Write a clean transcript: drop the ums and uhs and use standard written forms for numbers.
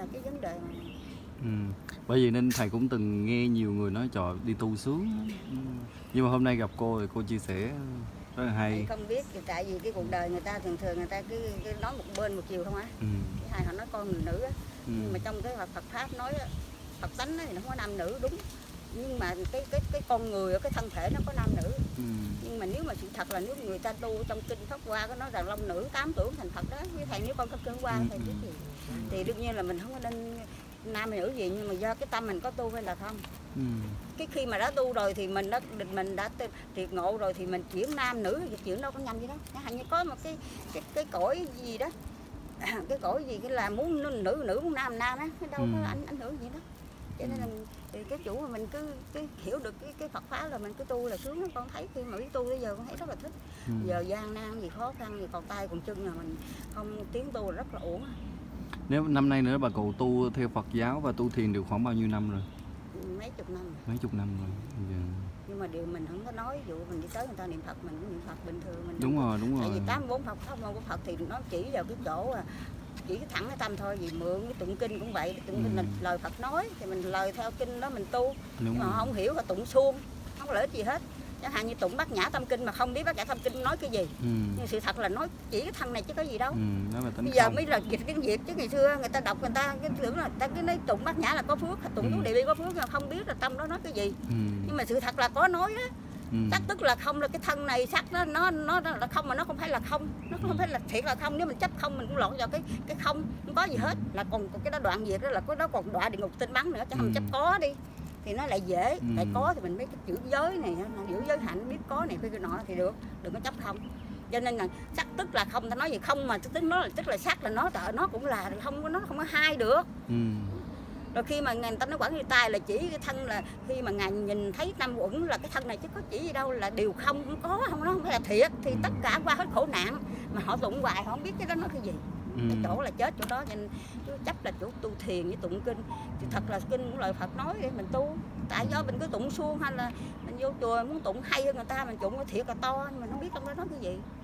là cái vấn đề mà. Bởi vì nên thầy cũng từng nghe nhiều người nói trời đi tu sướng. Nhưng mà hôm nay gặp cô thì cô chia sẻ rất là hay. Thầy không biết tại vì cái cuộc đời người ta thường người ta cứ nói một bên một chiều không á. Thầy họ nói con người nữ á. Nhưng mà trong cái Phật pháp nói Phật tánh thì nó không có nam nữ đúng. Nhưng mà cái con người ở cái thân thể nó có nam nữ. Nhưng mà nếu mà sự thật là nếu người ta tu trong kinh Pháp Hoa có nói rằng long nữ 8 tuổi thành Phật đó. Với thầy nếu con có kinh Hoa thầy biết gì. Thì đương nhiên là mình không có nên nam nữ gì, nhưng mà do cái tâm mình có tu hay là không. Cái khi mà đã tu rồi thì mình đã triệt ngộ rồi thì mình chuyển nam nữ thì chuyển đâu có nhầm gì đó. Hẳn như có một cái cõi gì đó, cái cõi gì cái là muốn nữ muốn nam á, đâu có ảnh hưởng gì đó. Cho nên là thì cái chủ mà mình cứ hiểu được cái Phật pháp là mình cứ tu là sướng. Con thấy khi mà biết tu bây giờ con thấy rất là thích. Giờ gian nan gì khó khăn gì còn tay còn chân là mình không tiến tu là rất là uổng. Nếu năm nay nữa bà cụ tu theo Phật giáo và tu thiền được khoảng bao nhiêu năm rồi? Mấy chục năm rồi. Mấy chục năm rồi. Nhưng mà điều mình không có nói, dụ mình đi tới người ta niệm Phật mình cũng niệm Phật bình thường mình. Đúng rồi. Tại vì 84 Phật pháp môn của Phật thì nó chỉ vào cái chỗ chỉ cái thẳng cái tâm thôi. Vì mượn cái tụng kinh cũng vậy, tụng kinh là lời Phật nói thì mình lời theo kinh đó mình tu. Nhưng mà không hiểu là tụng suông, không có lợi ích gì hết. Chẳng hạn như tụng Bát Nhã Tâm Kinh mà không biết Bát Nhã Tâm Kinh nói cái gì. Nhưng sự thật là nói chỉ cái thân này chứ có gì đâu. Bây giờ mới là dịch tiếng Việt chứ ngày xưa người ta đọc người ta cái tưởng là ta cứ nói tụng Bát Nhã là có phước, tụng chú Địa Bi có phước, nhưng mà không biết là tâm đó nói cái gì. Nhưng mà sự thật là có nói đó. Sắc tức là không, là cái thân này sắc đó nó là không mà nó không phải là không, nó không phải là thiệt là không. Nếu mình chấp không mình cũng lọt vào cái không có gì hết. Là còn cái đó đoạn diệt đó là có đó còn đọa địa ngục tinh bắn nữa, chứ không chấp có đi thì nó lại dễ. Tại có thì mình biết cái chữ giới này, giữ giới hạnh, biết có này cái nọ thì được, đừng có chấp không. Cho nên là sắc tức là không, ta nói gì không mà tức nó là tức là sắc là nó cũng là không, nó không có hai được. Rồi khi mà người ta nói quản lý tay là chỉ cái thân, là khi mà ngài nhìn thấy năm uẩn là cái thân này chứ có chỉ gì đâu, là điều không có, không nó không phải là thiệt. Thì tất cả qua hết khổ nạn mà họ tụng hoài họ không biết cái đó nói cái gì. Cái chỗ là chết chỗ đó, nên chấp là chỗ tu thiền với tụng kinh. Thì thật là kinh cũng lời Phật nói để mình tu. Tại do mình cứ tụng suông hay là mình vô chùa muốn tụng hay hơn người ta, mình tụng thiệt là to nhưng mình không biết trong đó nói cái gì.